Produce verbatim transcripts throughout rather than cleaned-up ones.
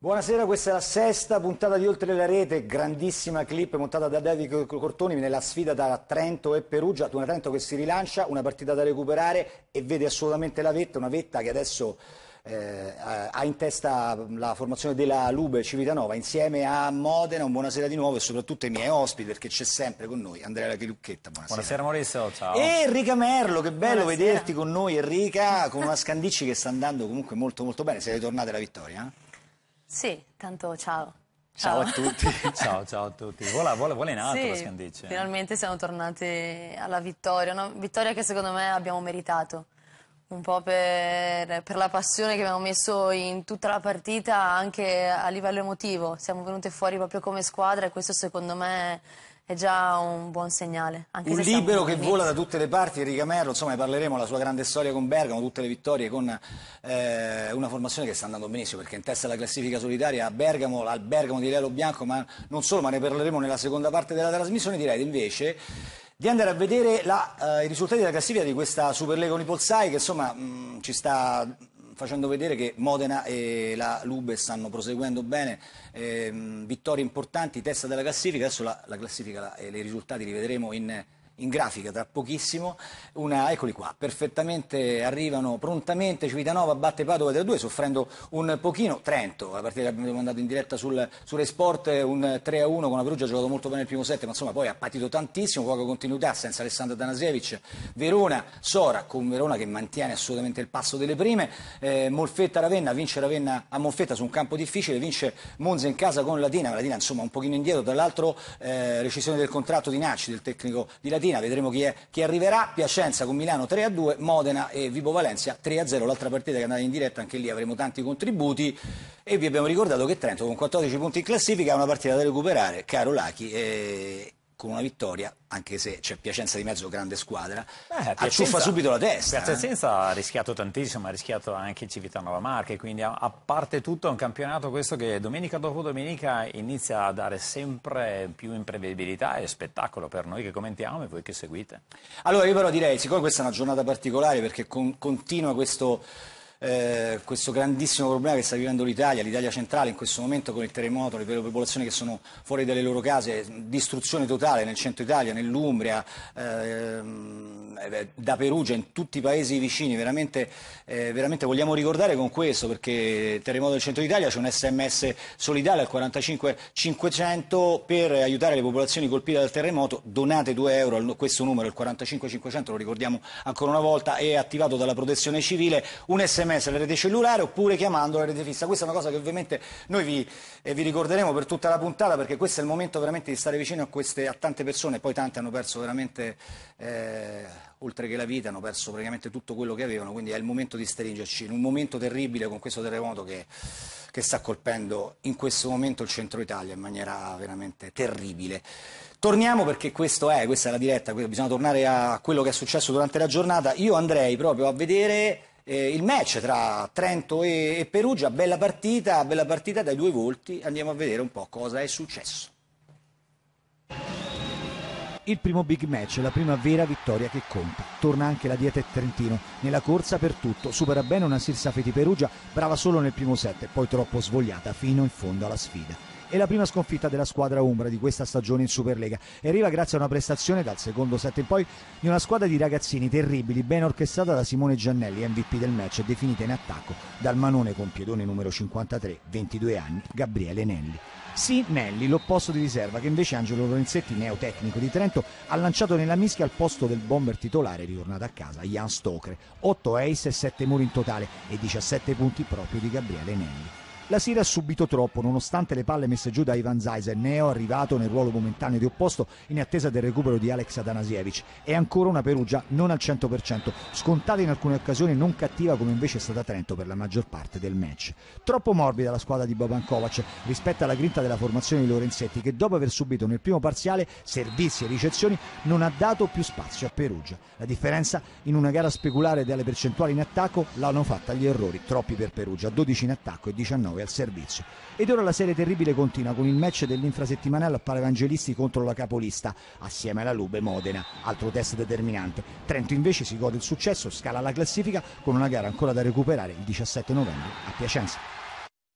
Buonasera, questa è la sesta puntata di Oltre la Rete, grandissima clip montata da Davide Cortoni nella sfida tra Trento e Perugia, una Trento che si rilancia, una partita da recuperare e vede assolutamente la vetta, una vetta che adesso eh, ha in testa la formazione della Lube Civitanova insieme a Modena. Un buonasera di nuovo e soprattutto ai miei ospiti, perché c'è sempre con noi Andrea Chilucchetta. Buonasera. Buonasera Maurizio, ciao. E Enrica Merlo, che bello Buonasera. vederti con noi Enrica, con una Scandicci che sta andando comunque molto molto bene. Sei ritornata alla vittoria? Eh? Sì, tanto ciao. Ciao, ciao a tutti. ciao, ciao a tutti. Vola, vola, vola in alto sì, la Scandicci. Finalmente siamo tornati alla vittoria, una vittoria che secondo me abbiamo meritato, un po' per, per la passione che abbiamo messo in tutta la partita, anche a livello emotivo. Siamo venute fuori proprio come squadra e questo secondo me è già un buon segnale. Anche Un se libero che all'inizio. vola da tutte le parti, Enrica Merlo, insomma ne parleremo, la sua grande storia con Bergamo, tutte le vittorie con eh, una formazione che sta andando benissimo, perché in testa alla classifica solitaria a Bergamo, al Bergamo di Lello Bianco, ma non solo, ma ne parleremo nella seconda parte della trasmissione. Direi invece di andare a vedere la, eh, i risultati della classifica di questa Superlega Unipolsai che insomma mh, ci sta facendo vedere che Modena e la Lube stanno proseguendo bene, ehm, vittorie importanti, testa della classifica. Adesso la, la classifica e i risultati li vedremo in, in grafica tra pochissimo. Una, eccoli qua, perfettamente arrivano prontamente. Civitanova batte Padova tre a due, soffrendo un pochino. Trento, la partita che abbiamo mandato in diretta sul, su Rai Sport, un tre a uno con la Perugia, ha giocato molto bene il primo set, ma insomma poi ha patito tantissimo, poca continuità, senza Alessandro Danasiewicz. Verona, Sora, con Verona che mantiene assolutamente il passo delle prime. Eh, Molfetta Ravenna, vince Ravenna a Molfetta su un campo difficile, vince Monza in casa con Latina, Latina insomma un pochino indietro, tra l'altro eh, rescissione del contratto di Nacci, del tecnico di Latina, vedremo chi, è, chi arriverà. Piacenza con Milano tre a due, Modena e Vibo Valencia tre a zero, l'altra partita che è andata in diretta, anche lì avremo tanti contributi e vi abbiamo ricordato che Trento con quattordici punti in classifica ha una partita da recuperare, caro Lachi, e con una vittoria, anche se c'è Piacenza di mezzo, grande squadra, Beh, acciuffa subito la testa. Piacenza eh? ha rischiato tantissimo, ha rischiato anche Civitanova Marche, quindi a, a parte tutto è un campionato questo che domenica dopo domenica inizia a dare sempre più imprevedibilità e spettacolo per noi che commentiamo e voi che seguite. Allora io però direi, siccome questa è una giornata particolare perché con, continua questo... Eh, questo grandissimo problema che sta vivendo l'Italia, l'Italia centrale in questo momento con il terremoto, le popolazioni che sono fuori dalle loro case, distruzione totale nel centro Italia, nell'Umbria, eh, da Perugia, in tutti i paesi vicini, veramente, eh, veramente vogliamo ricordare con questo, perché terremoto del centro Italia, c'è un sms solidale al quarantacinque cinquecento per aiutare le popolazioni colpite dal terremoto. Donate due euro a questo numero, il quarantacinque cinquecento, lo ricordiamo ancora una volta, è attivato dalla protezione civile. Un sms alla rete cellulare oppure chiamando la rete fissa. Questa è una cosa che ovviamente noi vi, eh, vi ricorderemo per tutta la puntata, perché questo è il momento veramente di stare vicino a, queste, a tante persone. Poi tante hanno perso veramente, eh, oltre che la vita, hanno perso praticamente tutto quello che avevano, quindi è il momento di stringerci in un momento terribile con questo terremoto che, che sta colpendo in questo momento il centro Italia in maniera veramente terribile. Torniamo, perché questo è, questa è la diretta, bisogna tornare a quello che è successo durante la giornata. Io andrei proprio a vedere Eh, il match tra Trento e, e Perugia, bella partita, bella partita dai due volti. Andiamo a vedere un po' cosa è successo. Il primo big match, la prima vera vittoria che conta. Torna anche la Diete Trentino nella corsa per tutto, supera bene una Sirsa Feti Perugia, brava solo nel primo set, poi troppo svogliata fino in fondo alla sfida. È la prima sconfitta della squadra umbra di questa stagione in Superlega e arriva grazie a una prestazione dal secondo set in poi di una squadra di ragazzini terribili, ben orchestrata da Simone Giannelli, M V P del match, e definita in attacco dal manone con piedone numero cinquantatré, ventidue anni, Gabriele Nelli. Sì, Nelli, l'opposto di riserva, che invece Angelo Lorenzetti, neotecnico di Trento, ha lanciato nella mischia al posto del bomber titolare ritornato a casa, Jan Stoker. otto ace e sette muri in totale e diciassette punti proprio di Gabriele Nelli. La Sira ha subito troppo, nonostante le palle messe giù da Ivan Zajcer, neo arrivato nel ruolo momentaneo di opposto in attesa del recupero di Alex Atanasiewicz. È ancora una Perugia non al cento per cento, scontata in alcune occasioni, non cattiva come invece è stata Trento per la maggior parte del match. Troppo morbida la squadra di Boban Kovac rispetto alla grinta della formazione di Lorenzetti, che dopo aver subito nel primo parziale servizi e ricezioni non ha dato più spazio a Perugia. La differenza, in una gara speculare delle percentuali in attacco, l'hanno fatta gli errori, troppi per Perugia, dodici in attacco e diciannove al servizio. Ed ora la serie terribile continua con il match dell'infrasettimanale a Paravangelisti contro la capolista, assieme alla Lube Modena, altro test determinante. Trento invece si gode il successo, scala la classifica con una gara ancora da recuperare il diciassette novembre a Piacenza.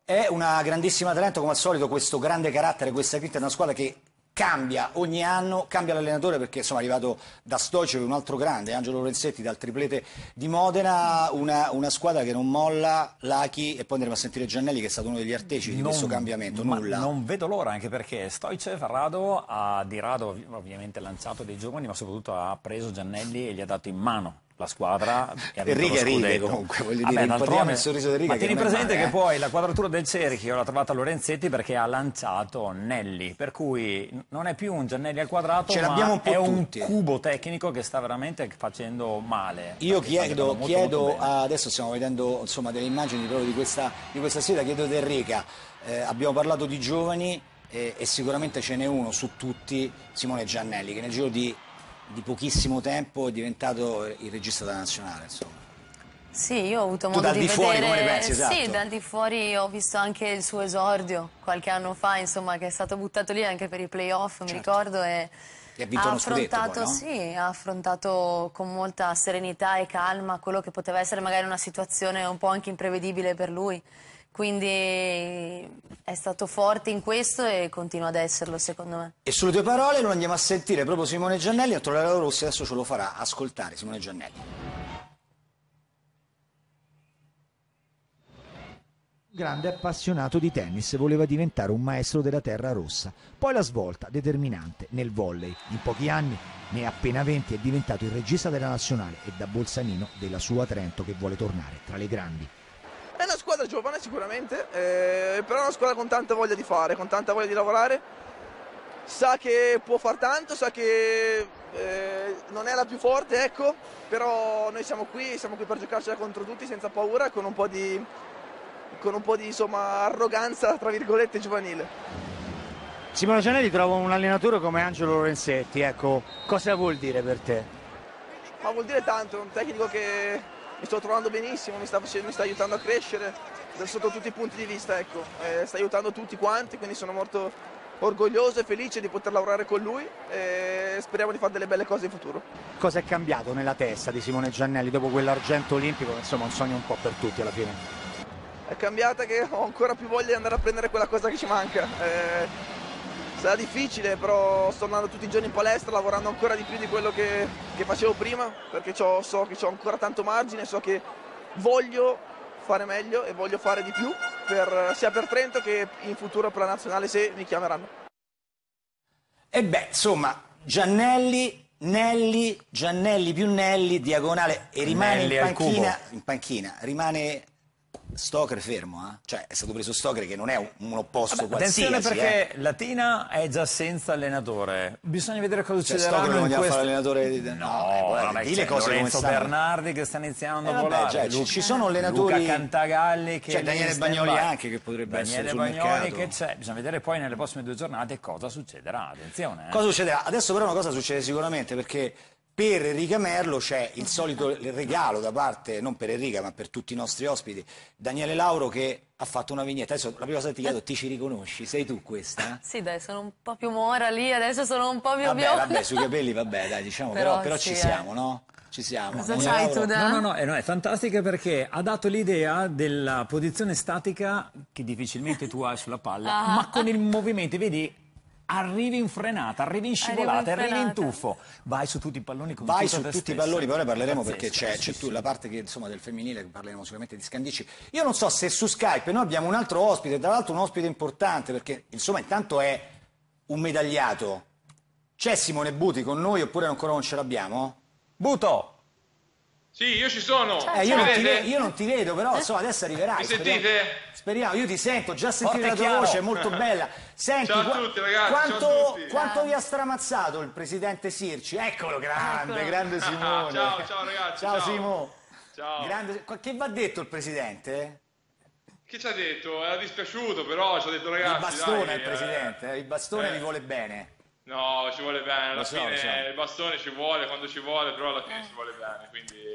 È una grandissima talento, come al solito, questo grande carattere, questa grinta, è una squadra che cambia ogni anno, cambia l'allenatore perché insomma è arrivato da Stoicev, un altro grande, Angelo Lorenzetti dal triplete di Modena, una, una squadra che non molla, Lachi, e poi andremo a sentire Giannelli che è stato uno degli artefici di Non- questo cambiamento, ma nulla. non vedo l'ora, anche perché Stoicev Rado ha di rado ov- ovviamente lanciato dei giovani, ma soprattutto ha preso Giannelli e gli ha dato in mano la squadra e ha vinto Righe, lo righe, scudetto. comunque, voglio Vabbè, dire, d'altronde- ipotiamo il sorriso di Righe, ma che tieni non è presente male, che eh. poi la quadratura del cerchio l'ha trovata Lorenzetti perché ha lanciato Nelli, per cui non è più un Giannelli al quadrato, Ce ma l'abbiamo un po' è un tutti. cubo tecnico che sta veramente facendo male. Io perché sta chiedo, giocando molto, chiedo molto bene. a- adesso stiamo vedendo insomma, delle immagini proprio di questa, di questa sfida, chiedo ad Enrica, eh, abbiamo parlato di giovani eh, e sicuramente ce n'è uno su tutti, Simone Giannelli, che nel giro di, di pochissimo tempo è diventato il regista della nazionale. Insomma. Sì, io ho avuto Tu modo dal di di fuori vedere... come ne pensi, esatto. Sì, dal di fuori ho visto anche il suo esordio qualche anno fa, insomma, che è stato buttato lì anche per i playoff, mi Certo. ricordo, e E ha vinto ha uno scudetto affrontato, poi, no? sì, ha affrontato con molta serenità e calma quello che poteva essere magari una situazione un po' anche imprevedibile per lui. Quindi è stato forte in questo e continua ad esserlo, secondo me. E sulle tue parole lo andiamo a sentire proprio Simone Giannelli, Antonio Rossi adesso ce lo farà ascoltare, Simone Giannelli. Grande appassionato di tennis, voleva diventare un maestro della terra rossa. Poi la svolta determinante nel volley. In pochi anni, ne ha appena venti, è diventato il regista della nazionale e da Bolzanino della sua Trento che vuole tornare tra le grandi. È una squadra giovane sicuramente, eh, però è una squadra con tanta voglia di fare, con tanta voglia di lavorare. Sa che può far tanto, sa che eh, non è la più forte, ecco, però noi siamo qui, siamo qui per giocarcela contro tutti senza paura e con un po' di... con un po' di insomma, arroganza, tra virgolette, giovanile. Simone Giannelli trova un allenatore come Angelo Lorenzetti, ecco, cosa vuol dire per te? Ma vuol dire tanto, è un tecnico che mi sto trovando benissimo, mi sta, facendo, mi sta aiutando a crescere sotto tutti i punti di vista, ecco. Eh, sta aiutando tutti quanti, quindi sono molto orgoglioso e felice di poter lavorare con lui e speriamo di fare delle belle cose in futuro. Cosa è cambiato nella testa di Simone Giannelli dopo quell'argento olimpico, insomma un sogno un po' per tutti alla fine? È cambiata che ho ancora più voglia di andare a prendere quella cosa che ci manca. Eh, sarà difficile, però sto andando tutti i giorni in palestra, lavorando ancora di più di quello che, che facevo prima, perché c'ho, so che ho ancora tanto margine, so che voglio fare meglio e voglio fare di più, per, sia per Trento che in futuro per la nazionale se mi chiameranno. E beh, insomma, Giannelli, Nelli, Giannelli più Nelli, diagonale, e rimane Nelli in al panchina, cubo. in panchina, rimane Stoker fermo, eh? Cioè è stato preso Stoker che non è un, un opposto Attenzione qualsiasi, perché eh? Latina è già senza allenatore, bisogna vedere cosa Cioè, succederà. Stoker lo in vogliamo questo... fare allenatore di... No, eh, guarda, vabbè, di c'è le cose come Lorenzo stanno. Bernardi che sta iniziando Eh, a vabbè, volare, cioè, ci- Lu- ci sono allenatori- Luca Cantagalli che C'è è lì Daniele in Bagnoli stand-by. anche che potrebbe Daniele essere sul Bagnoli mercato. che c'è, bisogna vedere poi nelle prossime due giornate cosa succederà, attenzione. eh. Cosa succederà? Adesso però una cosa succede sicuramente perché per Enrica Merlo c'è il solito regalo da parte, non per Enrica ma per tutti i nostri ospiti, Daniele Lauro che ha fatto una vignetta. Adesso la prima cosa che ti chiedo, ti ci riconosci? Sei tu questa? Sì, dai, sono un po' più mora lì, adesso sono un po' più Vabbè, bionda. vabbè, sui capelli vabbè, dai, diciamo, però, Però però sì, ci eh. siamo, no? Ci siamo. Cosa Daniele c'hai Lauro- tu da- No, no, no, eh, no, è fantastica perché ha dato l'idea della posizione statica che difficilmente tu hai sulla palla, Ah. ma con il movimento, vedi, arrivi in frenata, arrivi in scivolata, Arrivo in arrivi in frenata. tuffo, vai su tutti i palloni con Vai tutta su te tutti i stessa. palloni, poi ne parleremo Pazzesco, perché c'è, sì, c'è tu sì. la parte che, insomma, del femminile, parleremo sicuramente di Scandicci. Io non so se su Skype noi abbiamo un altro ospite, tra l'altro un ospite importante perché insomma intanto è un medagliato. C'è Simone Buti con noi oppure ancora non ce l'abbiamo? Buto! Sì, io ci sono. Eh, io, Mi non ti, vedete? ve- io non ti vedo, però insomma adesso arriverai. Mi speriamo- sentite? Speriamo, io ti sento, già sentito Forte la e tua chiaro. voce, è molto bella. Senti, Ciao a qua- tutti, ragazzi, quanto, ciao a tutti. quanto vi ha stramazzato il presidente Sirci? Eccolo, grande, Eccolo. grande Simone. Ciao, ciao, ragazzi, Ciao, ciao. Simo. Ciao. Grande- Che va detto il presidente? Che ci ha detto? Era dispiaciuto, però ci ha detto Il ragazzi, bastone dai, il presidente, eh, il bastone eh. vi vuole bene. No, ci vuole bene, alla Lo so, fine lo so. il bastone ci vuole quando ci vuole, però alla fine ci vuole bene, quindi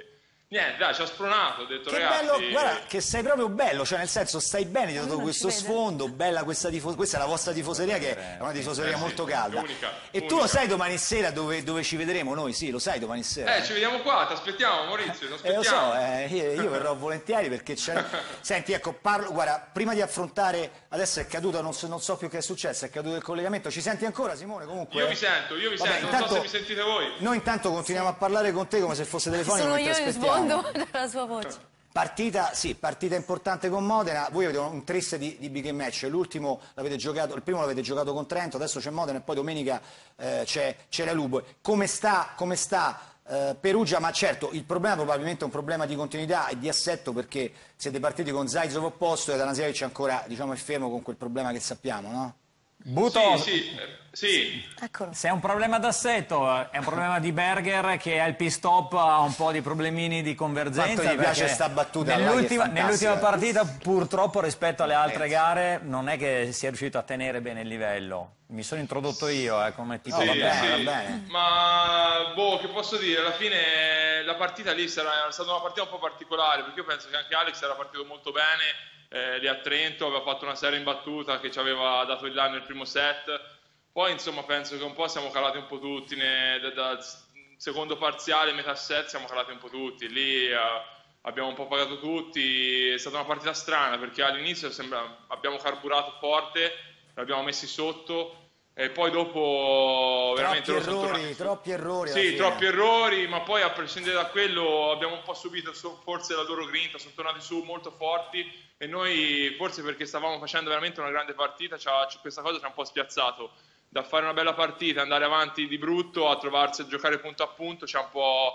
Niente, dai, ci ha spronato, ho detto Che ragazzi... bello, guarda, che sei proprio bello, cioè nel senso stai bene, ti ho dato non questo ci vede. sfondo, bella questa tifoseria, questa è la vostra tifoseria che è una tifoseria Eh sì, molto calda. unica, E tu unica. lo sai domani sera dove, dove ci vedremo noi? Sì, lo sai domani sera. Eh, ci vediamo qua, ti aspettiamo Maurizio, ti Eh, lo aspettiamo. so, eh, io, io verrò volentieri perché c'è... Senti, ecco, parlo, guarda, prima di affrontare, adesso è caduto, non so, non so più che è successo, è caduto il collegamento, ci senti ancora Simone comunque? Io vi sento, io vi Vabbè, sento, non intanto- so se mi sentite voi. Noi intanto continuiamo a parlare con te come se fosse telefonico Sono mentre io in aspettiamo. sfondo dalla sua voce. Partita, sì, partita importante con Modena, voi avete un triste di, di big match, l'ultimo l'avete giocato, il primo l'avete giocato con Trento, adesso c'è Modena e poi domenica eh, c'è, c'è la Lubo. Come sta, come sta eh, Perugia? Ma certo, il problema probabilmente è un problema di continuità e di assetto perché siete partiti con Zaizov opposto e Danasiewicz ancora diciamo, è fermo con quel problema che sappiamo, no? Buto, Sì, sì, eh, sì. Eccolo. se è un problema d'assetto, è un problema di Berger che al pit stop ha un po' di problemini di convergenza. Quanto gli piace perché sta battuta, Nell'ultima, vai, che è nell'ultima fantastica. partita, purtroppo, rispetto alle altre Ragazzi. gare, non è che sia riuscito a tenere bene il livello. Mi sono introdotto io eh, come tipo. No, va Sì, bene, sì. va bene. Ma boh, che posso dire? Alla fine la partita lì sarà era stata una partita un po' particolare perché io penso che anche Alex era partito molto bene eh, lì a Trento, aveva fatto una serie imbattuta che ci aveva dato il là nel primo set. Poi insomma penso che un po' siamo calati un po' tutti ne, da, da secondo parziale, metà set siamo calati un po' tutti. Lì eh, abbiamo un po' pagato tutti, è stata una partita strana perché all'inizio sembra abbiamo carburato forte, l'abbiamo messi sotto. E poi dopo veramente Troppi loro sono errori, tornati su. troppi errori alla Sì, fine. troppi errori, ma poi a prescindere da quello abbiamo un po' subito so- forse la loro grinta, sono tornati su molto forti e noi forse perché stavamo facendo veramente una grande partita, c'ha- c- questa cosa ci ha un po' spiazzato. Da fare una bella partita, andare avanti di brutto, a trovarsi a giocare punto a punto, ci ha un po'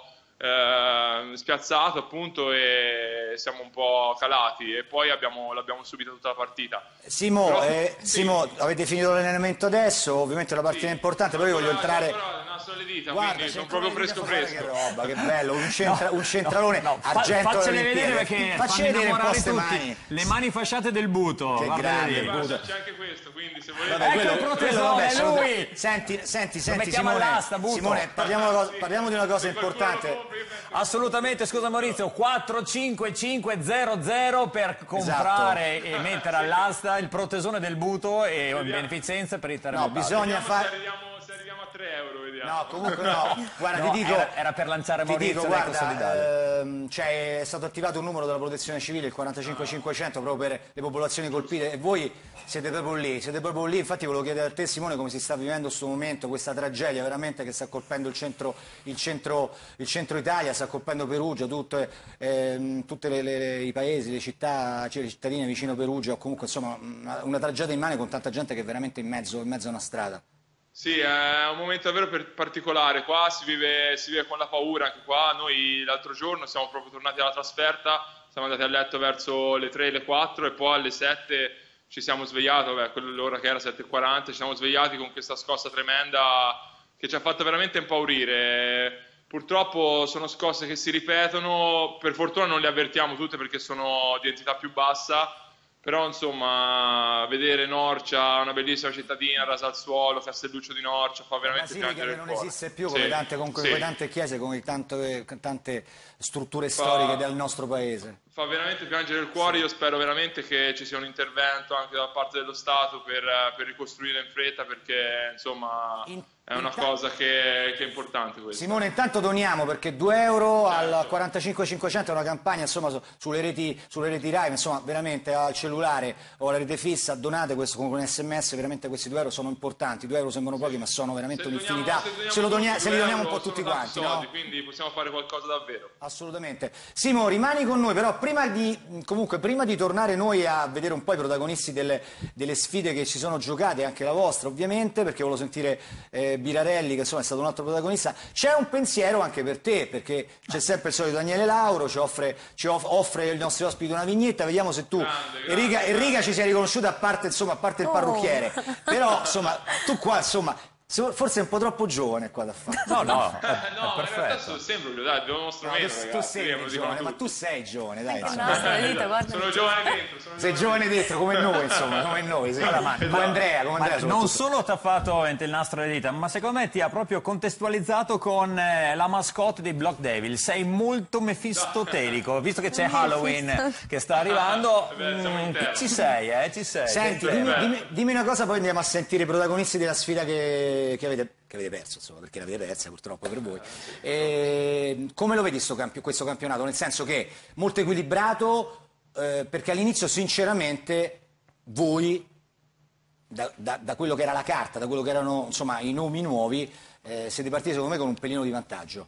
eh, spiazzato appunto e siamo un po' calati e poi abbiamo, l'abbiamo subito tutta la partita. Simo, Però- eh, sì. Simo, avete finito l'allenamento adesso, ovviamente è una partita Sì. importante, però io voglio Ancora- entrare... ancora il nastro alle dita, Guarda, quindi c'è sono ancora proprio lì da fresco fare, fresco. Che roba, che bello, un, centra- un centralone No, fa- argento faccele alle vedere Olimpiadi. perché Facci fanno vedere un po' innamorare ste tutti. mani. Le mani fasciate del Buto. Che guardate grande, lì. Buto. Guarda, c'è anche questo, quindi se volete... Vabbè, Ecco il quello- protesone, quello, vabbè, è saluta- lui! Senti, senti, senti mettiamo Simone, all'asta, Buto. Simone, parliamo, una cosa- parliamo di una cosa Se qualcuno lo importante. compra, io penso- Assolutamente, scusa Maurizio, quattro cinque cinque zero zero per comprare e mettere all'asta il protesone del Buto e in beneficenza per i terremotati. bisogna- Vediamo fare- se arriviamo, se arriviamo a tre euro, vediamo. No, comunque no, guarda No, ti dico... era, era per lanciare Ti Maurizio dico, l'Eco guarda, Solidale. ehm, cioè, è stato attivato un numero della protezione civile, il quarantacinque cinquecento, proprio per le popolazioni colpite e voi siete proprio lì, siete proprio lì. Infatti volevo chiedere a te Simone come si sta vivendo questo momento, questa tragedia veramente che sta colpendo il centro, il centro, il centro Italia, sta colpendo Perugia, tutte, ehm, tutti i paesi, le città, cioè, le cittadine vicino Perugia, o comunque insomma una, una tragedia immane con tanta gente che è veramente in mezzo, in mezzo a una strada. Sì, è un momento davvero per- particolare, qua si vive, si vive con la paura, anche qua noi l'altro giorno siamo proprio tornati alla trasferta, siamo andati a letto verso le tre, le quattro e poi alle sette ci siamo svegliati, vabbè, quell'ora che era sette e quaranta, ci siamo svegliati con questa scossa tremenda che ci ha fatto veramente impaurire. Purtroppo sono scosse che si ripetono, per fortuna non le avvertiamo tutte perché sono di entità più bassa, però insomma vedere Norcia, una bellissima cittadina rasa al suolo, Castelluccio di Norcia, fa veramente Basilica piangere che il non cuore. esiste più, Sì, con le tante, con quelle sì. tante chiese, con le tante, tante strutture Fa- storiche del nostro paese. Fa veramente piangere il cuore, io spero veramente che ci sia un intervento anche da parte dello Stato per, per ricostruire in fretta perché insomma In- è una inta- cosa che, che è importante questa. Simone, intanto doniamo perché due euro Certo. al quarantacinque cinquecento è una campagna insomma, su- sulle, reti, sulle reti Rai, insomma veramente al cellulare o alla rete fissa, donate questo con un sms, veramente questi due euro sono importanti, due euro sembrano pochi ma sono veramente Se doniamo- un'infinità, se doniamo se, lo donia- tutti se li due doniamo un euro, po' tutti sono tanti quanti, soldi, no? quindi possiamo fare qualcosa davvero. Assolutamente. Simo, rimani con noi, però prima di, comunque, prima di tornare noi a vedere un po' i protagonisti delle, delle sfide che ci sono giocate, anche la vostra ovviamente, perché volevo sentire eh, Birarelli, che insomma è stato un altro protagonista, c'è un pensiero anche per te, perché c'è sempre il solito Daniele Lauro, ci offre, ci off- offre ai nostri ospiti una vignetta, vediamo se tu, Grande, grande, Enrica, grande. Enrica ci sei riconosciuta a parte, insomma, a parte il Oh. parrucchiere, però insomma, tu qua insomma... Forse è un po' troppo giovane qua da fare. No, no, è, no, è ma in realtà perfetto. sono sempre, dai, abbiamo uno strumento, No, tu, ragazzi, tu sei lo giovane, dicono ma tu sei giovane, dai. Anche il insomma. nostro, le dita, guarda. Sono giovane dentro. Sono Sei giovane dentro, come noi, insomma, come noi. Sì. Allora, ma- Come Andrea, come Ma Andrea. non soprattutto. solo ti ha fatto il nastro alle dita, ma secondo me ti ha proprio contestualizzato con eh, la mascotte dei Block Devil. Sei molto mefistotelico, visto che c'è Halloween che sta arrivando. Eh beh, siamo in mm, tema. ci sei, eh, ci sei. Senti, Che- dimmi, beh. dimmi- dimmi una cosa, poi andiamo a sentire i protagonisti della sfida che, che avete, che avete perso, insomma, perché l'avete persa purtroppo per voi. E, come lo vedi sto campi- questo campionato? Nel senso che molto equilibrato, eh, perché all'inizio sinceramente voi, da, da- da quello che era la carta, da quello che erano insomma i nomi nuovi, eh, siete partiti secondo me con un pelino di vantaggio.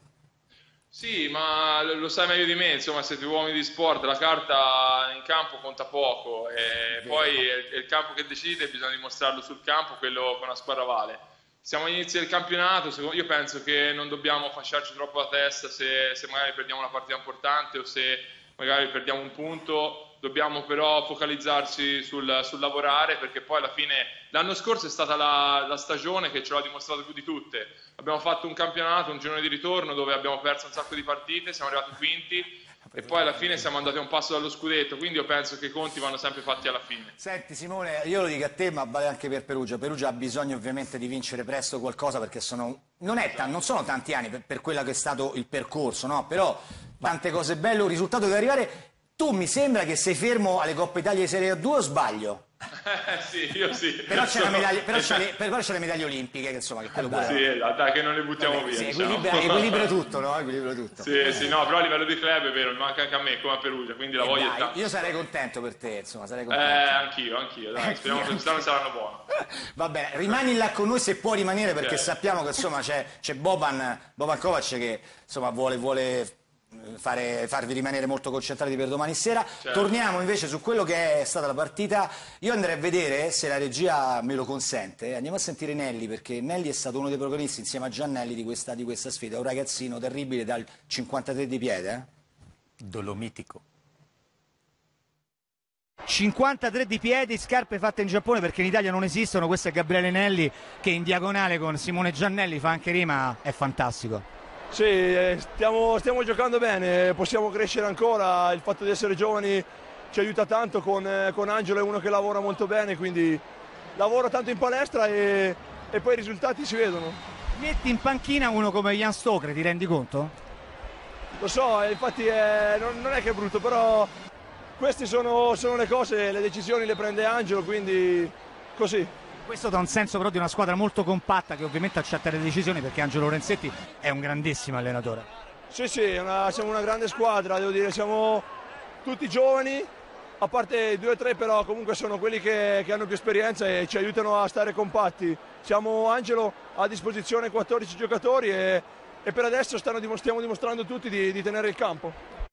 Sì, ma lo lo sai meglio di me, insomma, siete uomini di sport, la carta in campo conta poco e poi è è il campo che decide, bisogna dimostrarlo sul campo, quello che una squadra vale. Siamo all'inizio del campionato, secondo- io penso che non dobbiamo fasciarci troppo la testa se, se magari perdiamo una partita importante o se magari perdiamo un punto, dobbiamo però focalizzarci sul, sul lavorare, perché poi alla fine l'anno scorso è stata la, la stagione che ce l'ha dimostrato più di tutte. Abbiamo fatto un campionato, un girone di ritorno dove abbiamo perso un sacco di partite, siamo arrivati quinti e poi alla fine siamo andati a un passo dallo scudetto, quindi io penso che i conti vanno sempre fatti alla fine. Senti Simone, io lo dico a te, ma vale anche per Perugia. Perugia ha bisogno ovviamente di vincere presto qualcosa, perché sono, non, è tan- non sono tanti anni per, per quello che è stato il percorso, no? Però tante cose belle, un risultato deve arrivare. Tu mi sembra che sei fermo alle Coppe Italia di Serie A due o sbaglio? Eh sì, io sì. Però c'è, la Sono- medaglia, però c'è, le, però c'è le medaglie olimpiche, che insomma, che quello pure... Sì, dai, che non le buttiamo via. Sì, diciamo. equilibra, equilibra tutto, no? Equilibra tutto. Sì, sì, no, però a livello di club è vero, mi manca anche a me come a Perugia, quindi la Eh, voglia è dai, tanta. io sarei contento per te, insomma, sarei Eh, contento. anch'io, anch'io, dai, speriamo che quest'anno saranno buone. Va bene, rimani là con noi se puoi rimanere, perché Ok. sappiamo che insomma c'è, c'è Boban, Boban Kovac che insomma vuole, vuole fare, farvi rimanere molto concentrati per domani sera. Certo. Torniamo invece su quello che è stata la partita. Io andrei a vedere, se la regia me lo consente, andiamo a sentire Nelli, perché Nelli è stato uno dei protagonisti insieme a Giannelli di questa, di questa sfida. È un ragazzino terribile dal cinquantatré di piede, eh? Dolomitico. cinquantatré di piedi, scarpe fatte in Giappone perché in Italia non esistono. Questo è Gabriele Nelli che in diagonale con Simone Giannelli fa anche rima, è fantastico. Sì, eh, stiamo, stiamo giocando bene, possiamo crescere ancora, il fatto di essere giovani ci aiuta tanto, con, eh, con Angelo è uno che lavora molto bene, quindi lavora tanto in palestra e, e poi i risultati si vedono. Metti in panchina uno come Jan Stoker, ti rendi conto? Lo so, eh, infatti eh, non, non è che è brutto, però queste sono, sono le cose, le decisioni le prende Angelo, quindi così. Questo dà un senso però di una squadra molto compatta che ovviamente accetta le decisioni, perché Angelo Lorenzetti è un grandissimo allenatore. Sì, sì, è una- siamo una grande squadra, devo dire, siamo tutti giovani, a parte due o tre però comunque sono quelli che, che hanno più esperienza e ci aiutano a stare compatti. Siamo, Angelo ha a disposizione quattordici giocatori e, e per adesso stanno dimos- stiamo dimostrando tutti di, di tenere il campo.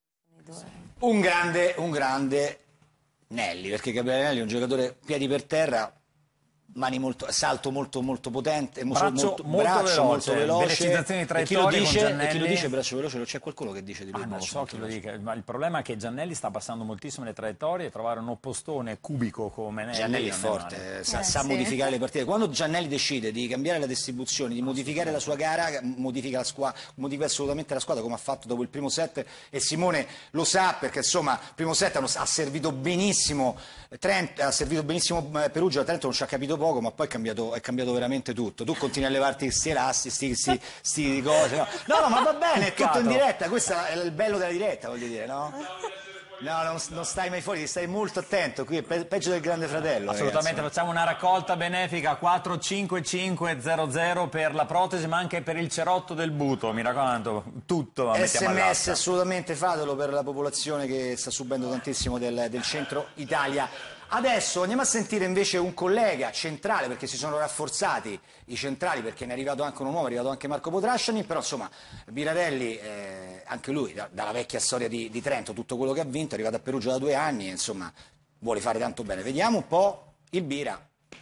Un grande, un grande Nelli, perché Gabriele Nelli è un giocatore piedi per terra, mani molto, salto molto molto potente, mo- Braccio molto braccio veloce, molto veloce. velocizzazione di E chi lo traiettorie con dice, e chi lo Giannelli? dice braccio veloce? C'è qualcuno che dice di lui Ah, non lo braccio so molto chi lo veloce? dica, ma il problema è che Giannelli sta passando moltissimo le traiettorie e trovare un oppostone cubico come Nelli Giannelli è non forte, male. eh, sa, Eh, sa sì. modificare le partite. Quando Giannelli decide di cambiare la distribuzione, di modificare la sua gara, modifica, la squa- modifica assolutamente la squadra, come ha fatto dopo il primo set, e Simone lo sa, perché insomma il primo set hanno- ha servito benissimo Trent, ha servito benissimo eh, Perugia. Trento non ci ha capito poco, ma poi è cambiato, è cambiato veramente tutto. Tu continui a levarti questi elasti, sti, sti, sti cose, no? No, no, ma va bene, è tutto in diretta, questo è il bello della diretta, voglio dire, no? No, non, non stai mai fuori, ti stai molto attento, qui è pe- peggio del Grande Fratello. Assolutamente, ragazzi. facciamo una raccolta benefica quattro cinque cinque zero zero per la protesi, ma anche per il cerotto del buto, mi raccomando, tutto la mettiamo S M S all'asta. assolutamente fatelo per la popolazione che sta subendo tantissimo del, del centro Italia. Adesso andiamo a sentire invece un collega centrale, perché si sono rafforzati i centrali, perché ne è arrivato anche uno nuovo, è arrivato anche Marco Potrasciani, però insomma Birarelli, eh, anche lui da- dalla vecchia storia di, di Trento, tutto quello che ha vinto, è arrivato a Perugia da due anni e insomma vuole fare tanto bene. Vediamo un po' il Bira.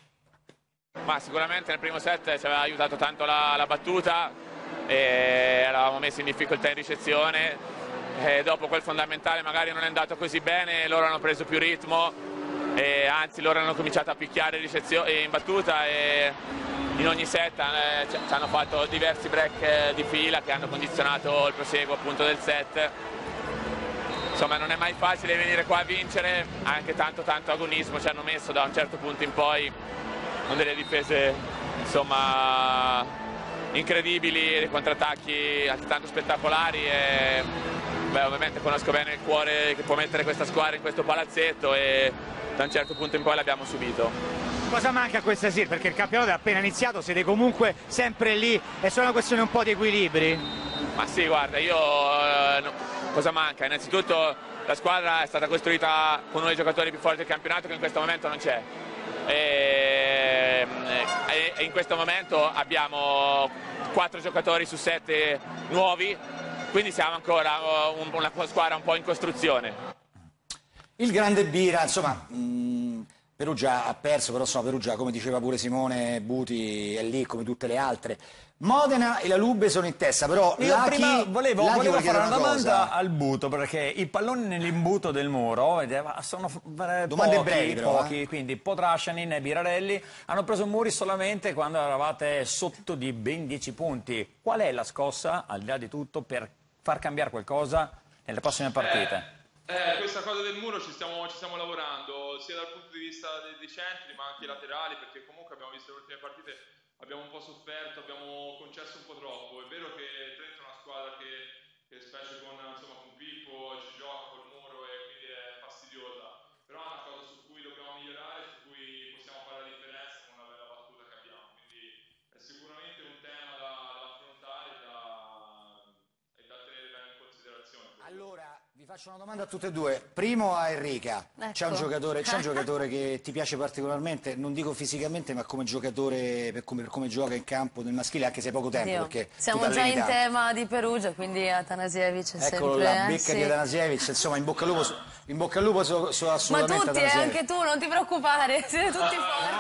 Ma sicuramente nel primo set ci aveva aiutato tanto la, la battuta e eravamo messi in difficoltà in ricezione e dopo quel fondamentale magari non è andato così bene, loro hanno preso più ritmo e anzi loro hanno cominciato a picchiare in battuta e in ogni set eh, ci hanno fatto diversi break eh, di fila che hanno condizionato il proseguo appunto del set. Insomma non è mai facile venire qua a vincere, anche tanto tanto agonismo ci hanno messo da un certo punto in poi, con delle difese insomma incredibili, dei contrattacchi altrettanto spettacolari e beh, ovviamente conosco bene il cuore che può mettere questa squadra in questo palazzetto e da un certo punto in poi l'abbiamo subito. Cosa manca a questa sera? Perché il campionato è appena iniziato, siete comunque sempre lì, è solo una questione un po' di equilibri? Ma sì, guarda, io eh, no, cosa manca? Innanzitutto la squadra è stata costruita con uno dei giocatori più forti del campionato che in questo momento non c'è. E, e, e in questo momento abbiamo quattro giocatori su sette nuovi, quindi siamo ancora un, una squadra un po' in costruzione. Il grande Bira, insomma, mh, Perugia ha perso, però insomma Perugia, come diceva pure Simone Buti, è lì come tutte le altre. Modena e la Lube sono in testa, però io Lachi, prima volevo, Lachi volevo fare una, una domanda cosa. al Buto, perché i palloni nell'imbuto del muro sono domande pochi, brevi, però, pochi eh? quindi Potrascianin e Birarelli hanno preso muri solamente quando eravate sotto di ben dieci punti. Qual è la scossa, al di là di tutto, per far cambiare qualcosa nelle prossime partite? Eh, eh, questa cosa del muro ci stiamo, ci stiamo lavorando, sia dal punto di vista dei, dei centri, ma anche laterali, perché comunque abbiamo visto le ultime partite, abbiamo un po' sofferto, abbiamo concesso un po' troppo. È vero che Trento è una squadra che, che specie con, insomma, con Pippo ci gioca col muro e quindi è fastidiosa, però è una cosa su cui dobbiamo migliorare, su cui possiamo fare la differenza con una bella battuta che abbiamo, quindi è sicuramente un tema da, da affrontare e da, e da tenere bene in considerazione. Allora, vi faccio una domanda a tutte e due. Primo a Enrica, ecco. c'è un giocatore, c'è un giocatore che ti piace particolarmente, non dico fisicamente, ma come giocatore, per come, per come gioca in campo nel maschile, anche se hai poco tempo. Dio. Perché Siamo già in tema di Perugia, quindi Atanasievic è Eccolo sempre... là, eh, becca sì. di Atanasievic, insomma, in bocca al lupo, in bocca al lupo su, su Ma assolutamente tutti, eh, Atanasievic. anche tu, non ti preoccupare, siete tutti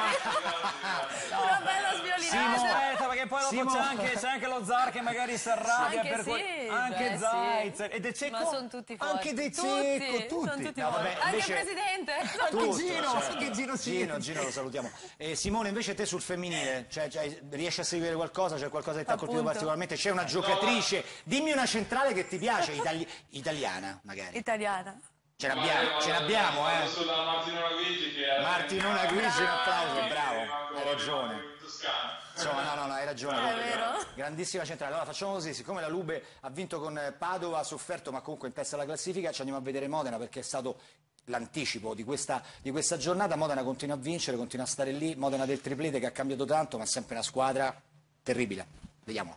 forti. Una bella sviolinata. Aspetta, perché poi dopo c'è anche, c'è anche lo Zar che magari si arrabbia Anche per sì, que- anche beh, Zaitzer sì. e De Cecco, Ma sono tutti forti. anche De Cecco, Tutti, tutti, sono tutti No, forti. vabbè, Anche invece- il presidente. Tutto, Gino, certo. anche Gino sì. Gino, Gino lo salutiamo. E Simone, invece te sul femminile, cioè, cioè, riesci a seguire qualcosa? C'è qualcosa che ti ha colpito Appunto. particolarmente? C'è una giocatrice, dimmi una centrale che ti piace, itali- italiana magari. Italiana. Ce l'abbiamo, ce l'abbiamo, eh. Adesso da Martino Laguigi che è Martino Laguigi, un applauso, Bravo. bravo, hai ragione. Insomma, no, no, no, hai ragione. È vero. Grandissima centrale. Allora facciamo così, siccome la Lube ha vinto con Padova, ha sofferto ma comunque in testa alla classifica, ci andiamo a vedere Modena perché è stato l'anticipo di questa, di questa giornata. Modena continua a vincere, continua a stare lì, Modena del triplete che ha cambiato tanto ma sempre una squadra terribile. Vediamo.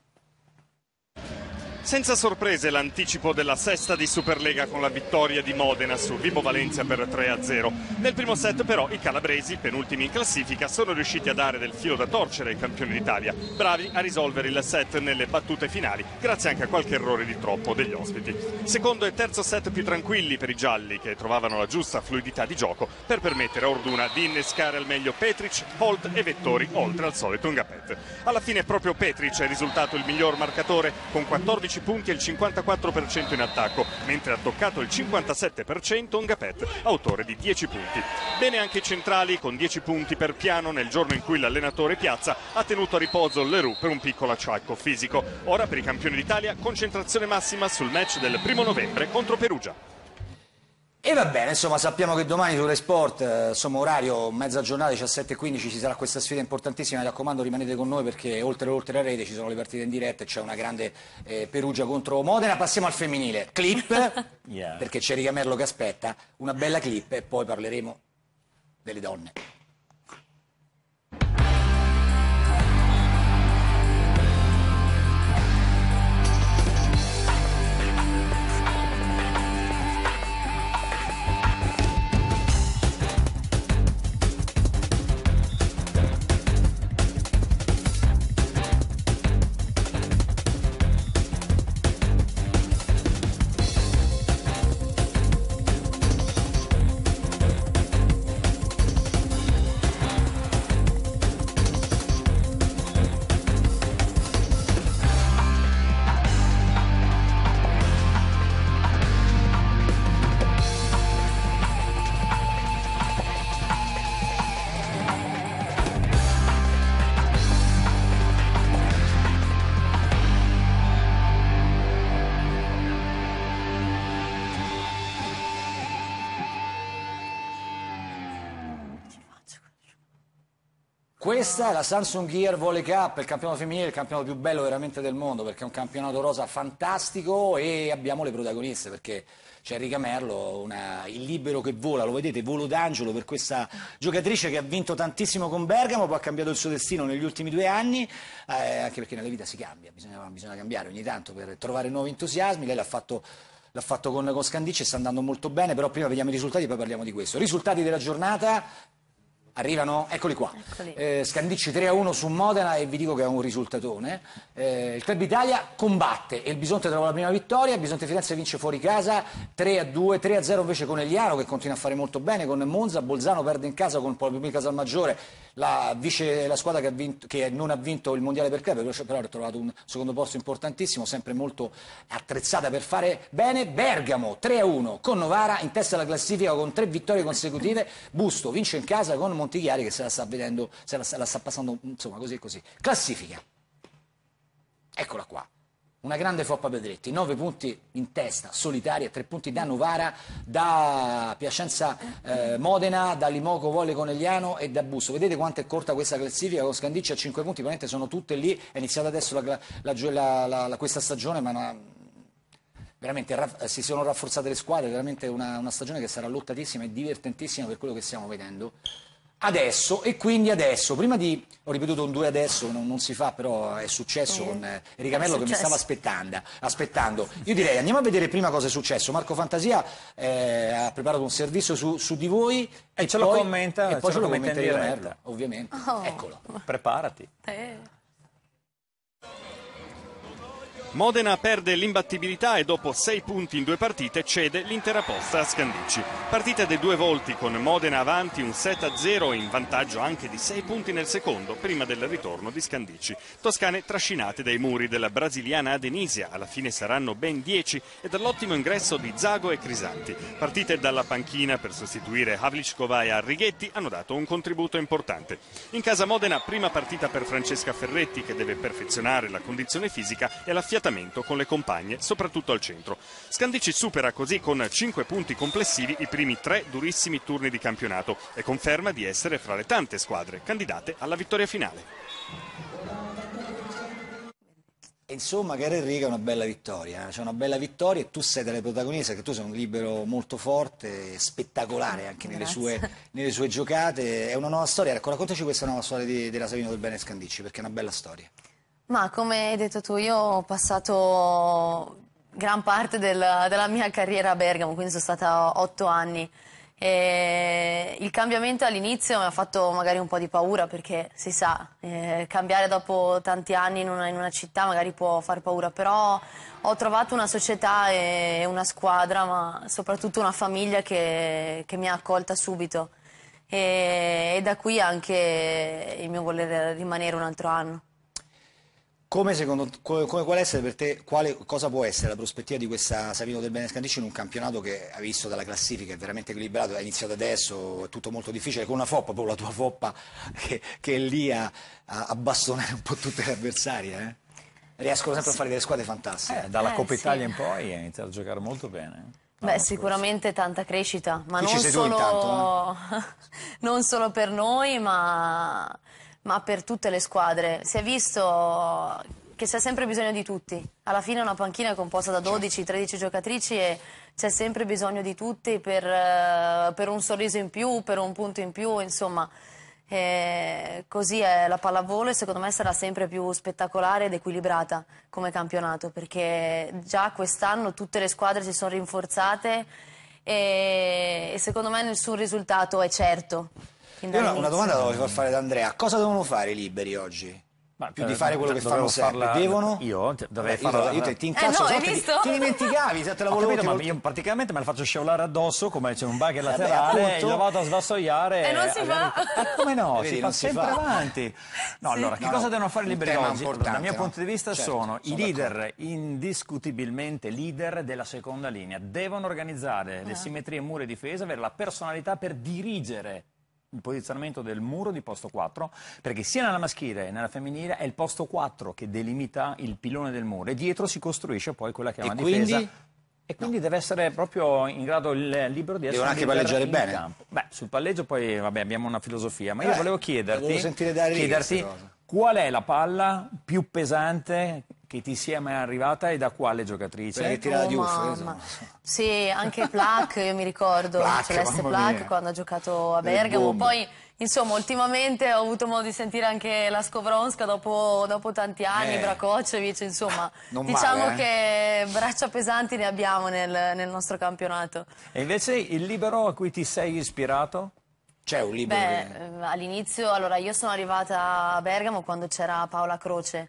Senza sorprese l'anticipo della sesta di Superlega con la vittoria di Modena su Vibo Valencia per tre a zero. Nel primo set però i calabresi, penultimi in classifica, sono riusciti a dare del filo da torcere ai campioni d'Italia, bravi a risolvere il set nelle battute finali, grazie anche a qualche errore di troppo degli ospiti. Secondo e terzo set più tranquilli per i gialli, che trovavano la giusta fluidità di gioco per permettere a Orduna di innescare al meglio Petric, Holt e Vettori, oltre al solito Ngapet. Alla fine proprio Petric è risultato il miglior marcatore con quattordici punti e il cinquantaquattro per cento in attacco, mentre ha toccato il cinquantasette per cento Ngapet, autore di dieci punti. Bene anche i centrali con dieci punti per Piano nel giorno in cui l'allenatore Piazza ha tenuto a riposo Leroux per un piccolo acciacco fisico. Ora per i campioni d'Italia concentrazione massima sul match del primo novembre contro Perugia. E va bene, insomma sappiamo che domani su Rai Sport, eh, insomma orario, mezza giornata, diciassette e quindici, ci sarà questa sfida importantissima, mi raccomando rimanete con noi perché oltre, oltre la rete ci sono le partite in diretta e c'è una grande eh, Perugia contro Modena. Passiamo al femminile, clip, Yeah. perché c'è Rica Merlo che aspetta, una bella clip e poi parleremo delle donne. Questa è la Samsung Gear Volley Cup, il campionato femminile, il campionato più bello veramente del mondo, perché è un campionato rosa fantastico e abbiamo le protagoniste, perché c'è Enrica Merlo, una, il libero che vola, lo vedete, volo d'angelo per questa giocatrice che ha vinto tantissimo con Bergamo, poi ha cambiato il suo destino negli ultimi due anni, eh, anche perché nella vita si cambia, bisogna, bisogna cambiare ogni tanto per trovare nuovi entusiasmi. Lei l'ha fatto... L'ha fatto con, con Scandicci e sta andando molto bene, però prima vediamo i risultati e poi parliamo di questo. Risultati della giornata, arrivano, eccoli qua. Eccoli. Eh, Scandicci tre a uno su Modena e vi dico che è un risultatone. Eh, il Club Italia combatte e il Bisonte trova la prima vittoria, il Bisonte Firenze vince fuori casa tre a due, tre a zero invece con Eliano che continua a fare molto bene con Monza, Bolzano perde in casa con Poli Casalmaggiore, la, vice, la squadra che, ha vinto, che non ha vinto il mondiale per club, però ha trovato un secondo posto importantissimo, sempre molto attrezzata per fare bene. Bergamo tre a uno con Novara in testa alla classifica con tre vittorie consecutive, Busto vince in casa con Montichiari che se la sta vedendo, se la, la sta passando insomma così e così. Classifica, eccola qua. Una grande Foppa Pedretti, nove punti in testa, solitaria, tre punti da Novara, da Piacenza eh, Modena, da Limoco Volley Conegliano e da Busto. Vedete quanto è corta questa classifica con Scandicci a cinque punti, veramente sono tutte lì, è iniziata adesso la, la, la, la, la, questa stagione, ma una, veramente si sono rafforzate le squadre, veramente una, una stagione che sarà lottatissima e divertentissima per quello che stiamo vedendo adesso. E quindi adesso, prima di, ho ripetuto un due adesso, non, non si fa, però è successo eh, con eh, Enrica Merlo che mi stava aspettando, aspettando. Io direi andiamo a vedere prima cosa è successo. Marco Fantasia eh, ha preparato un servizio su, su di voi e, e ce poi, lo commenta, e poi ce lo commenta Enrica Merlo, ovviamente. Oh. Eccolo. Preparati. Eh. Modena perde l'imbattibilità e dopo sei punti in due partite cede l'intera posta a Scandicci. Partita dei due volti con Modena avanti un sette a zero in vantaggio anche di sei punti nel secondo prima del ritorno di Scandicci. Toscane trascinate dai muri della brasiliana Adenisia, alla fine saranno ben dieci e dall'ottimo ingresso di Zago e Crisanti. Partite dalla panchina per sostituire Havlicekova e Arrighetti hanno dato un contributo importante. In casa Modena prima partita per Francesca Ferretti che deve perfezionare la condizione fisica e la fiatamento con le compagne, soprattutto al centro. Scandicci supera così con cinque punti complessivi i primi tre durissimi turni di campionato e conferma di essere fra le tante squadre candidate alla vittoria finale. Insomma, cara Enrica, è una bella vittoria, c'è una bella vittoria e tu sei delle protagoniste, che tu sei un libero molto forte, spettacolare anche nelle sue, nelle sue giocate. È una nuova storia, ecco, raccontaci questa nuova storia di, della Savino del Bene Scandicci, perché è una bella storia. Ma come hai detto tu, io ho passato gran parte del, della mia carriera a Bergamo, quindi sono stata otto anni. E il cambiamento all'inizio mi ha fatto magari un po' di paura perché si sa, eh, cambiare dopo tanti anni in una, in una città magari può far paura, però ho trovato una società e una squadra, ma soprattutto una famiglia che, che mi ha accolta subito e, e da qui anche il mio voler rimanere un altro anno. Come secondo come, come qual essere per te, quale, cosa può essere la prospettiva di questa Savino del Bene Scandicci in un campionato che ha visto dalla classifica è veramente equilibrato, è iniziato adesso, è tutto molto difficile, con una Foppa, proprio la tua Foppa che, che è lì a, a, a bastonare un po' tutte le avversarie, eh? Riescono sempre a fare delle squadre fantastiche. Eh, dalla eh, Coppa sì. Italia in poi ha iniziato a giocare molto bene. Beh, sicuramente tanta crescita, ma non solo, intanto, eh? non solo per noi, ma, ma per tutte le squadre. Si è visto che c'è sempre bisogno di tutti. Alla fine una panchina è composta da dodici tredici giocatrici e c'è sempre bisogno di tutti per, per un sorriso in più, per un punto in più, insomma. E così è la pallavolo e secondo me sarà sempre più spettacolare ed equilibrata come campionato, perché già quest'anno tutte le squadre si sono rinforzate e, e secondo me nessun risultato è certo. Io una, una domanda la voglio far fare ad Andrea: cosa devono fare i liberi oggi? Ma più di fare quello che fanno sempre, farla, devono? Io dovrei Vabbè, farla. Io ti, ti incazzo, eh no, so, ti, ti dimenticavi, se te la volevo. Capito, ma io praticamente me la faccio scivolare addosso come c'è un bugger Vabbè, laterale, appunto. io vado a svassoiare. E non si fa. Eh, come no? Vedi, si non fa si sempre fa. avanti. No, Sì. allora, che No, cosa no, devono fare i un liberi tema oggi? importante, Dal mio no? punto di vista Certo, sono i sono leader, indiscutibilmente leader della seconda linea. Devono organizzare le simmetrie muro e difesa, avere la personalità per dirigere il posizionamento del muro di posto quattro, perché sia nella maschile che nella femminile è il posto quattro che delimita il pilone del muro e dietro si costruisce poi quella che è E una quindi? difesa E quindi no. deve essere proprio in grado il libero di essere Devono anche palleggiare bene. Campo. Beh, sul palleggio poi vabbè, abbiamo una filosofia, ma io eh, volevo chiederti, volevo sentire da chiederti qual è la palla più pesante che ti sia mai arrivata e da quale giocatrice? Perché tirava oh, di mamma. Sì, anche Plac, io mi ricordo, Plac, Celeste Plac quando ha giocato a Bergamo. Poi, insomma, ultimamente ho avuto modo di sentire anche la Skowronska dopo, dopo tanti anni, eh. Brakocevic, insomma. Non diciamo male, che braccia pesanti ne abbiamo nel, nel nostro campionato. E invece il libero a cui ti sei ispirato? C'è un libero? Beh, che... all'inizio, allora io sono arrivata a Bergamo quando c'era Paola Croce.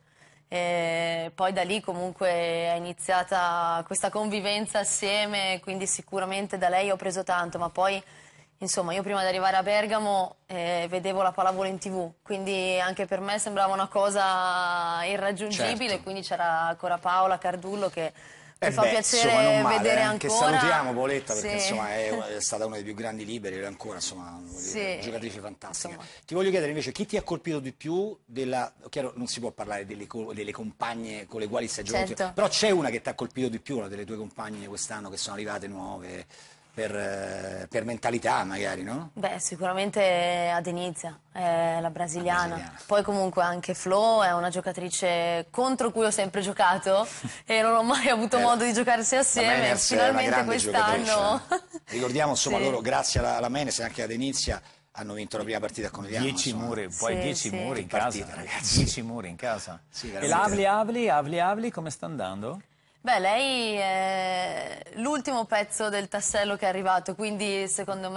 E poi da lì comunque è iniziata questa convivenza assieme, quindi sicuramente da lei ho preso tanto, ma poi insomma io prima di arrivare a Bergamo eh, vedevo la pallavolo in tv, quindi anche per me sembrava una cosa irraggiungibile, certo. Quindi c'era ancora Paola Cardullo che mi eh fa beh, piacere insomma, non male, vedere eh, ancora. Che salutiamo Paoletta perché sì. insomma è, è stata una dei più grandi liberi e ancora insomma sì. dire, giocatrice fantastica. Insomma. Ti voglio chiedere invece chi ti ha colpito di più della, chiaro non si può parlare delle, delle compagne con le quali stai giocando, certo. Però c'è una che ti ha colpito di più, una delle tue compagne quest'anno che sono arrivate nuove per, per mentalità magari, no? Beh, sicuramente Adenizia, è la brasiliana. La brasiliana. Poi comunque anche Flo è una giocatrice contro cui ho sempre giocato e non ho mai avuto eh, modo di giocarsi assieme. E finalmente quest'anno. Ricordiamo insomma sì. loro, grazie alla, alla Menes e anche ad Adenizia, hanno vinto la prima partita con Conegliano. Dieci insomma. muri, poi sì, dieci sì. muri in partita, casa, ragazzi. Dieci muri in casa. Sì, e l'Avli Avli, Avli Avli, come sta andando? Beh, lei è l'ultimo pezzo del tassello che è arrivato, quindi secondo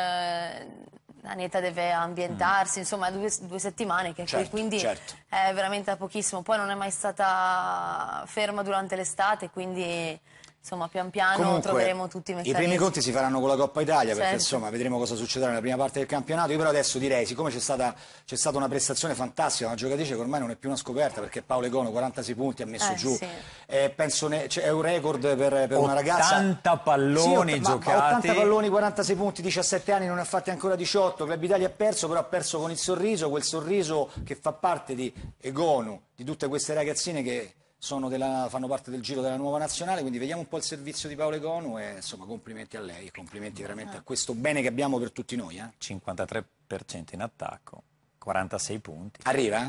me Aneta deve ambientarsi, mm. insomma, due, due settimane che è certo, qui, quindi certo. è veramente da pochissimo. Poi non è mai stata ferma durante l'estate, quindi insomma pian piano Comunque, troveremo tutti i meccanismi. I primi conti si faranno con la Coppa Italia perché certo. insomma vedremo cosa succederà nella prima parte del campionato. Io però adesso direi, siccome c'è stata, c'è stata una prestazione fantastica, una giocatrice che ormai non è più una scoperta perché Paolo Egono quarantasei punti ha messo eh, giù, sì. eh, penso ne, cioè, è un record per, per una ragazza. ottanta palloni sì, giocati. Ma, ma ottanta palloni, quarantasei punti, diciassette anni, non ne ha fatti ancora diciotto. Club Italia ha perso, però ha perso con il sorriso, quel sorriso che fa parte di Egono, di tutte queste ragazzine che Sono della, fanno parte del giro della nuova nazionale, quindi vediamo un po' il servizio di Paolo Egonu e insomma complimenti a lei, complimenti veramente a questo bene che abbiamo per tutti noi. Eh? cinquantatré per cento in attacco, quarantasei punti. Arriva?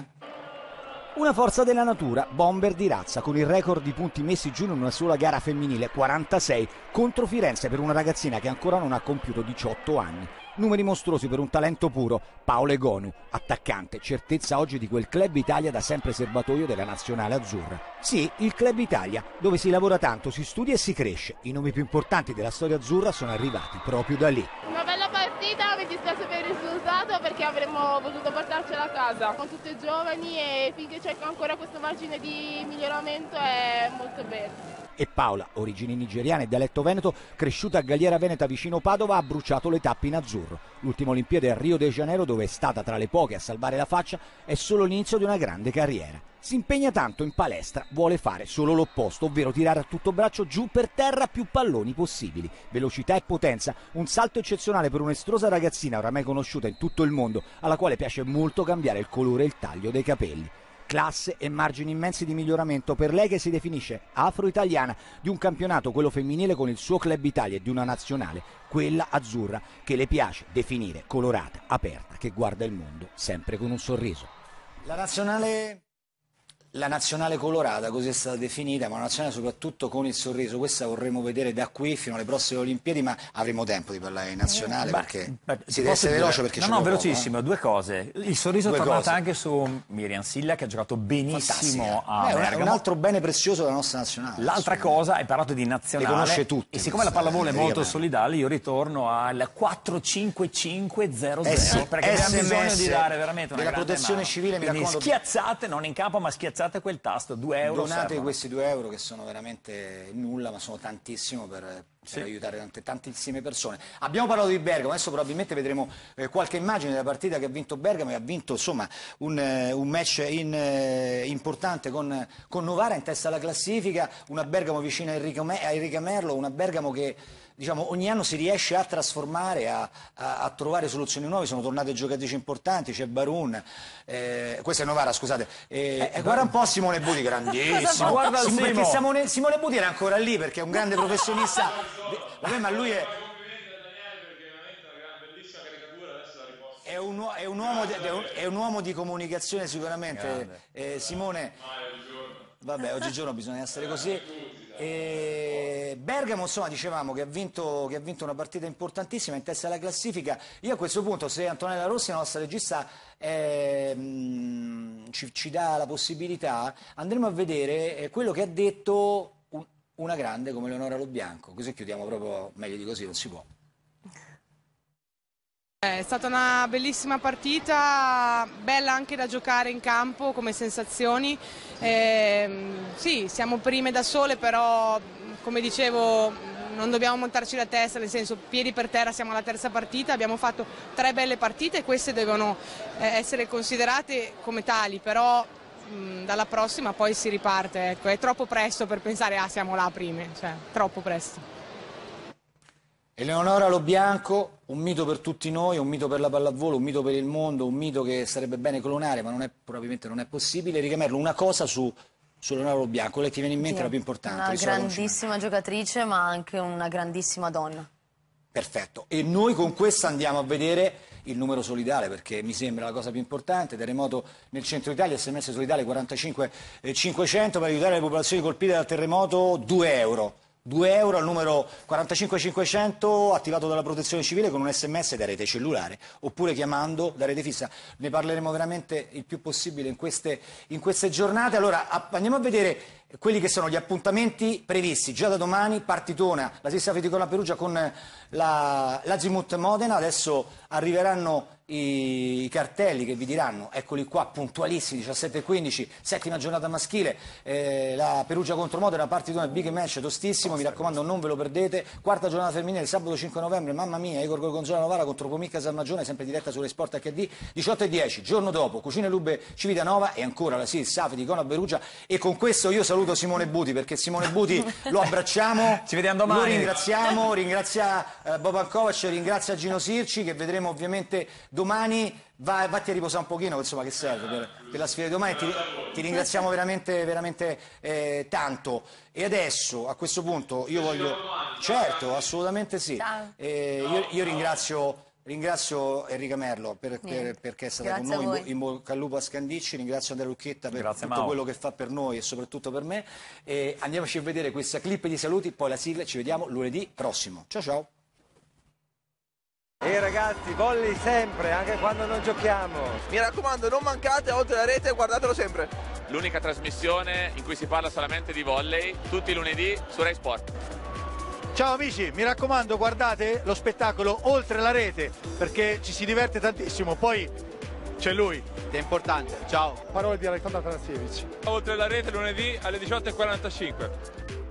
Una forza della natura, bomber di razza, con il record di punti messi giù in una sola gara femminile, quarantasei, contro Firenze per una ragazzina che ancora non ha compiuto diciotto anni. Numeri mostruosi per un talento puro, Paolo Egonu, attaccante, certezza oggi di quel Club Italia da sempre serbatoio della nazionale azzurra. Sì, il Club Italia, dove si lavora tanto, si studia e si cresce. I nomi più importanti della storia azzurra sono arrivati proprio da lì. Una bella partita, mi dispiace per il risultato perché avremmo potuto portarcela a casa. Sono tutte giovani e finché c'è ancora questo margine di miglioramento è molto bene. E Paola, origini nigeriane e dialetto veneto, cresciuta a Galliera Veneta vicino Padova, ha bruciato le tappe in azzurro. L'ultima Olimpiade a Rio de Janeiro, dove è stata tra le poche a salvare la faccia, è solo l'inizio di una grande carriera. Si impegna tanto in palestra, vuole fare solo l'opposto, ovvero tirare a tutto braccio giù per terra più palloni possibili. Velocità e potenza, un salto eccezionale per un'estrosa ragazzina oramai conosciuta in tutto il mondo, alla quale piace molto cambiare il colore e il taglio dei capelli. Classe e margini immensi di miglioramento per lei che si definisce afro-italiana di un campionato, quello femminile, con il suo Club Italia, e di una nazionale, quella azzurra, che le piace definire colorata, aperta, che guarda il mondo sempre con un sorriso. La nazionale... La nazionale colorata, così è stata definita, ma una nazionale soprattutto con il sorriso. Questa vorremmo vedere da qui fino alle prossime Olimpiadi, ma avremo tempo di parlare di nazionale, beh, perché beh, si deve essere veloce perché no, c'è no, poco, velocissimo, eh? due cose. Il sorriso Due è tornato cose. anche su Miriam Silla, che ha giocato benissimo Fantastica. a Beh, Bergamo. un altro bene prezioso della nostra nazionale. L'altra cosa, hai parlato di nazionale, le conosce tutti, e siccome la questa, pallavolo è eh, molto bene. solidale, io ritorno al quattro cinque cinque zero zero, Eh sì, perché abbiamo S M S bisogno di dare veramente una della grande protezione mano. civile, mi Quindi raccomando. schiazzate, non in campo, ma schiazzate quel tasto, due euro Donate servono. questi due euro che sono veramente nulla, ma sono tantissimo per per aiutare tante, tantissime persone. Abbiamo parlato di Bergamo, adesso probabilmente vedremo eh, qualche immagine della partita che ha vinto Bergamo e ha vinto insomma un, eh, un match in, eh, importante con, con Novara in testa alla classifica, una Bergamo vicina a Enrico, Me a Enrico Merlo, una Bergamo che diciamo, ogni anno si riesce a trasformare, a, a, a trovare soluzioni nuove, sono tornate giocatrici importanti, c'è Barun, eh, questa è Novara, scusate, eh, eh, guarda un po' Simone Buti, grandissimo, guarda il Sim Simo. perché Simone, Simone Buti era ancora lì perché è un grande professionista, vabbè, ma lui è... È un, è, un uomo di, è, un, è un uomo di comunicazione sicuramente, eh, Simone, vabbè, oggigiorno bisogna essere così. E Bergamo, insomma, dicevamo che ha, vinto, che ha vinto una partita importantissima in testa alla classifica. Io a questo punto, se Antonella Rossi, la nostra regista, eh, mh, ci, ci dà la possibilità, andremo a vedere eh, quello che ha detto un, una grande come Leonora Lobianco, così chiudiamo proprio, meglio di così non si può. È stata una bellissima partita, bella anche da giocare in campo come sensazioni. Eh, sì, siamo prime da sole, però come dicevo non dobbiamo montarci la testa, nel senso piedi per terra, siamo alla terza partita, abbiamo fatto tre belle partite e queste devono eh, essere considerate come tali, però mh, dalla prossima poi si riparte, ecco. È troppo presto per pensare ah siamo là prime, cioè troppo presto. Eleonora Lobianco, un mito per tutti noi, un mito per la pallavolo, un mito per il mondo, un mito che sarebbe bene clonare, ma non è, probabilmente non è possibile. Enrico Merlo, una cosa su, su Eleonora Lobianco, lei ti viene in mente sì, la più importante? Una grandissima giocatrice, ma anche una grandissima donna. Perfetto, e noi con questa andiamo a vedere il numero solidale, perché mi sembra la cosa più importante. Terremoto nel centro Italia, S M S solidale quarantacinque cinquecento per aiutare le popolazioni colpite dal terremoto, due euro. due euro al numero quarantacinque cinquecento attivato dalla protezione civile con un sms da rete cellulare oppure chiamando da rete fissa. Ne parleremo veramente il più possibile in queste, in queste giornate. Allora andiamo a vedere quelli che sono gli appuntamenti previsti. Già da domani partitona la Sissa Feticola Perugia con la, l'Azimut Modena. Adesso arriveranno i, i cartelli che vi diranno, eccoli qua, puntualissimi, diciassette e quindici, settima giornata maschile, eh, la Perugia contro Modena, partitone big match, tostissimo, mi raccomando non ve lo perdete. Quarta giornata femminile, sabato cinque novembre, mamma mia, Igor Gorgonzola Novara contro Pomicca Salmagione, sempre diretta sulle Sport acca di, diciotto e dieci. Giorno dopo, Cucine Lube Civitanova e ancora la Sissa Feticola Perugia. E con questo io saluto Simone Buti, perché Simone Buti lo abbracciamo, ci vediamo domani, lo ringraziamo, ringrazia eh, Boban Kovac, ringrazia Gino Sirci, che vedremo ovviamente domani. Va, vatti a riposare un pochino, insomma, che serve per, per la sfida di domani. Ti, ti ringraziamo veramente, veramente eh, tanto. E adesso, a questo punto, io voglio... Certo, assolutamente sì. Eh, io, io ringrazio... Ringrazio Enrica Merlo per, per, perché è stata Grazie con noi, in bocca al lupo a Scandicci, ringrazio Andrea Lucchetta per Grazie, tutto Mao. quello che fa per noi e soprattutto per me. E andiamoci a vedere questa clip di saluti, poi la sigla, ci vediamo lunedì prossimo. Ciao ciao! E ragazzi, volley sempre, anche quando non giochiamo. Mi raccomando, non mancate oltre la rete, guardatelo sempre. L'unica trasmissione in cui si parla solamente di volley, tutti i lunedì su Rai Sport. Ciao amici, mi raccomando, guardate lo spettacolo oltre la rete, perché ci si diverte tantissimo. Poi c'è lui, che è importante. Ciao. Parole di Alessandro Atanasievic. Oltre la rete lunedì alle diciotto e quarantacinque.